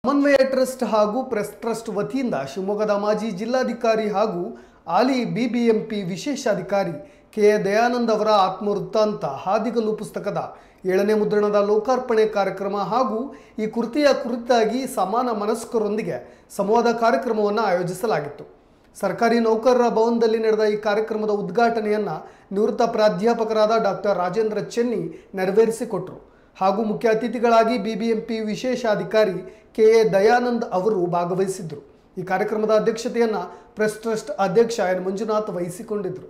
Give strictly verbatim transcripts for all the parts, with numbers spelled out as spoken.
ಸಮನ್ವಯ ಟ್ರಸ್ಟ್ ಹಾಗೂ press trust ವತಿಯಿಂದ ಶಿವಮೊಗ್ಗದ ಮಾಜಿ ಜಿಲ್ಲಾಧಿಕಾರಿ ಹಾಗೂ ಹಾಲಿ ಬಿಬಿಎಂಪಿ ವಿಶೇಷಾಧಿಕಾರಿ ಕೆ ದಯಾನಂದ್ ಅವರ ಆತ್ಮವೃತ್ತಾಂತ ಹಾದಿಗಲ್ಲು ಪುಸ್ತಕದ ಏಳನೇ ಮುದ್ರಣದ ಲೋಕಾರ್ಪಣೆ ಕಾರ್ಯಕ್ರಮ ಹಾಗೂ ಈ ಕೃತಿಯ ಕುರಿತಾಗಿ ಸಮಾನ ಮನಸ್ಕರೊಂದಿಗೆ ಸಂವಾದ ಕಾರ್ಯಕ್ರಮವನ್ನು ಆಯೋಜಿಸಲಾಗಿತ್ತು. ಸರ್ಕಾರಿ ನೌಕರರ ಭವನದಲ್ಲಿ ನಡೆದ ಈ ಕಾರ್ಯಕ್ರಮದ ಉದ್ಘಾಟನೆಯನ್ನು ನಿವೃತ್ತ ಪ್ರಾಧ್ಯಾಪಕರಾದ ಡಾಕ್ಟರ್ ರಾಜೇಂದ್ರ ಚೆನ್ನಿ ನೆರವೇರಿಸಿಕೊಟ್ಟರು. ಹಾಗೂ ಮುಖ್ಯ ಅತಿಥಿಗಳಾಗಿ ಬಿಬಿಎಂಪಿ ವಿಶೇಷಾಧಿಕಾರಿ ಕೆ ದಯಾನಂದ್ ಅವರು ಭಾಗವಹಿಸಿದ್ದರು. ಈ ಕಾರ್ಯಕ್ರಮದ ಅಧ್ಯಕ್ಷತೆಯನ್ನು ಪ್ರೆಸ್ ಟ್ರಸ್ಟ್ ಅಧ್ಯಕ್ಷ ಎನ್ ಮಂಜುನಾಥ್ ವಹಿಸಿಕೊಂಡಿದ್ದರು.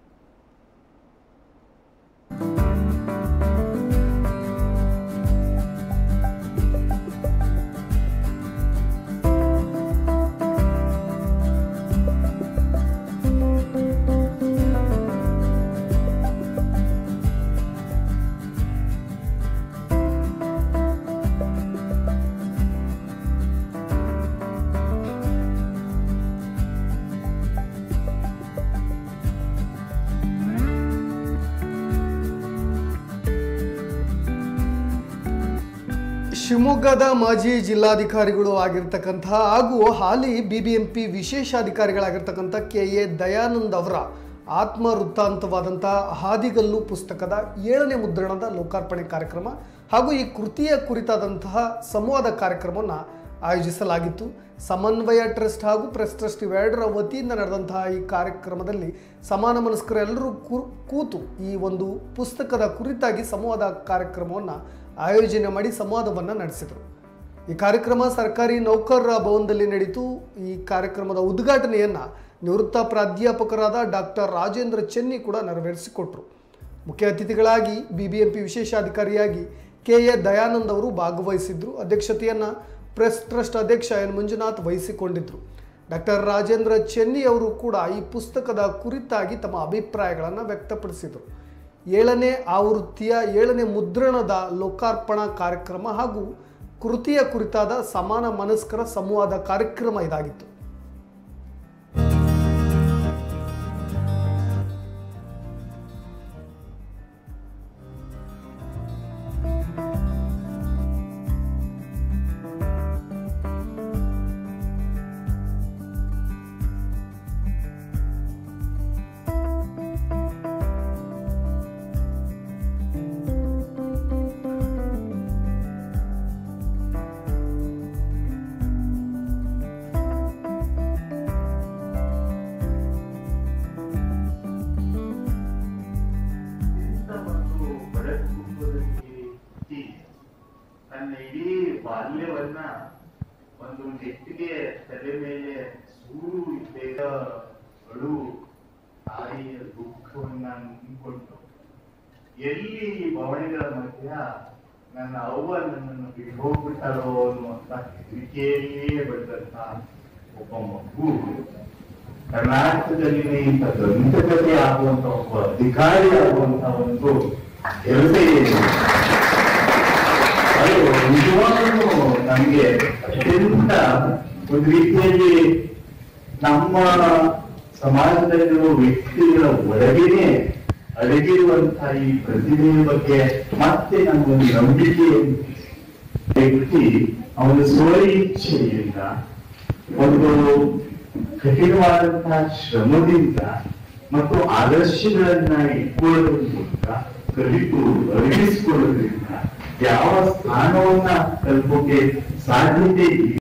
ಶಿವಮೊಗ್ಗದ ಮಾಜಿ ಜಿಲ್ಲಾಧಿಕಾರಿಗಳು ಆಗಿರ್ತಕ್ಕಂಥ ಹಾಗೂ ಹಾಲಿ ಬಿಬಿಎಂಪಿ ವಿಶೇಷಾಧಿಕಾರಿಗಳಾಗಿರ್ತಕ್ಕಂಥ ಕೆ ಎ ದಯಾನಂದ್ ಅವರ ಆತ್ಮ ವೃತ್ತಾಂತವಾದಂಥ ಹಾದಿಗಲ್ಲು ಪುಸ್ತಕದ ಏಳನೇ ಮುದ್ರಣದ ಲೋಕಾರ್ಪಣೆ ಕಾರ್ಯಕ್ರಮ ಹಾಗೂ ಈ ಕೃತಿಯ ಕುರಿತಾದಂತಹ ಸಂವಾದ ಕಾರ್ಯಕ್ರಮವನ್ನು ಆಯೋಜಿಸಲಾಗಿತ್ತು. ಸಮನ್ವಯ ಟ್ರಸ್ಟ್ ಹಾಗೂ ಪ್ರೆಸ್ ಟ್ರಸ್ಟ್ ಇವೆರಡರ ವತಿಯಿಂದ ನಡೆದಂತಹ ಈ ಕಾರ್ಯಕ್ರಮದಲ್ಲಿ ಸಮಾನ ಮನಸ್ಕರೆಲ್ಲರೂ ಕೂತು ಈ ಒಂದು ಪುಸ್ತಕದ ಕುರಿತಾಗಿ ಸಂವಾದ ಕಾರ್ಯಕ್ರಮವನ್ನು ಆಯೋಜನೆ ಮಾಡಿ ಸಂವಾದವನ್ನು ನಡೆಸಿದರು. ಈ ಕಾರ್ಯಕ್ರಮ ಸರ್ಕಾರಿ ನೌಕರರ ಭವನದಲ್ಲಿ ನಡೆಯಿತು. ಈ ಕಾರ್ಯಕ್ರಮದ ಉದ್ಘಾಟನೆಯನ್ನು ನಿವೃತ್ತ ಪ್ರಾಧ್ಯಾಪಕರಾದ ಡಾಕ್ಟರ್ ರಾಜೇಂದ್ರ ಚೆನ್ನಿ ಕೂಡ ನೆರವೇರಿಸಿಕೊಟ್ರು. ಮುಖ್ಯ ಅತಿಥಿಗಳಾಗಿ ಬಿಬಿಎಂಪಿ ವಿಶೇಷಾಧಿಕಾರಿಯಾಗಿ ಕೆ ಎ ದಯಾನಂದ್ ಅವರು ಭಾಗವಹಿಸಿದ್ರು. ಅಧ್ಯಕ್ಷತೆಯನ್ನು ಪ್ರೆಸ್ ಟ್ರಸ್ಟ್ ಅಧ್ಯಕ್ಷ ಎನ್ ಮಂಜುನಾಥ್ ವಹಿಸಿಕೊಂಡಿದ್ದರು. ಡಾಕ್ಟರ್ ರಾಜೇಂದ್ರ ಚೆನ್ನಿ ಅವರು ಕೂಡ ಈ ಪುಸ್ತಕದ ಕುರಿತಾಗಿ ತಮ್ಮ ಅಭಿಪ್ರಾಯಗಳನ್ನು ವ್ಯಕ್ತಪಡಿಸಿದರು. ಏಳನೇ ಆವೃತ್ತಿಯ ಏಳನೇ ಮುದ್ರಣದ ಲೋಕಾರ್ಪಣಾ ಕಾರ್ಯಕ್ರಮ ಹಾಗೂ ಕೃತಿಯ ಕುರಿತಾದ ಸಮಾನ ಮನಸ್ಕರ ಸಂವಾದ ಕಾರ್ಯಕ್ರಮ ಇದಾಗಿತ್ತು. ನನ್ನ ಇಡೀ ಬಾಲ್ಯವನ್ನ ಒಂದು ನೆಟ್ಟಿಗೆ ತಲೆ ಮೇಲೆ ಸೂರು ಬೇಗಗಳು ತಾಯಿಯ ದುಃಖವನ್ನ ನುಂಗಿಕೊಂಡು ಎಲ್ಲಿ ಭವನಗಳ ಮಧ್ಯ ನನ್ನ ಅವ್ವ ನನ್ನನ್ನು ಬಿಟ್ಟು ಹೋಗ್ಬಿಟ್ಟಾರೋ ಅನ್ನುವಂತ ಹೆದರಿಕೆಯಲ್ಲಿಯೇ ಬೆಳೆದಂತ ಒಬ್ಬ ಮಗು ಕರ್ನಾಟಕದಲ್ಲಿ ಇಂಥ ದಂತಕತೆ ಆಗುವಂತ ಒಬ್ಬ ಅಧಿಕಾರಿ ಆಗುವಂತ ಒಂದು ಹೆರತೆ ಅದು ನಿಜವಾಗ್ಲೂ ನಮಗೆ ಅತ್ಯಂತ ಒಂದು ರೀತಿಯಲ್ಲಿ ನಮ್ಮ ಸಮಾಜದಲ್ಲಿರುವ ವ್ಯಕ್ತಿಗಳ ಒಳಗೇನೆ ಅಡಗಿರುವಂತಹ ಈ ಪ್ರತಿಭೆಯ ಬಗ್ಗೆ ಮತ್ತೆ ನಮಗೊಂದು ನಂಬಿಕೆ ವ್ಯಕ್ತಿ ಅವನ ಸ್ವಇಚ್ಛೆಯಿಂದ ಒಂದು ಕಠಿಣವಾದಂತಹ ಶ್ರಮದಿಂದ ಮತ್ತು ಆದರ್ಶಗಳನ್ನ ಇಟ್ಕೊಳ್ಳೋದ್ರ ಮೂಲಕ ಕಲಿತು ಅರಿವಿಸಿಕೊಳ್ಳೋದ್ರಿಂದ ಯಾವ ಸ್ಥಾನವನ್ನ ತಲುಪೋಕೆ ಸಾಧ್ಯತೆ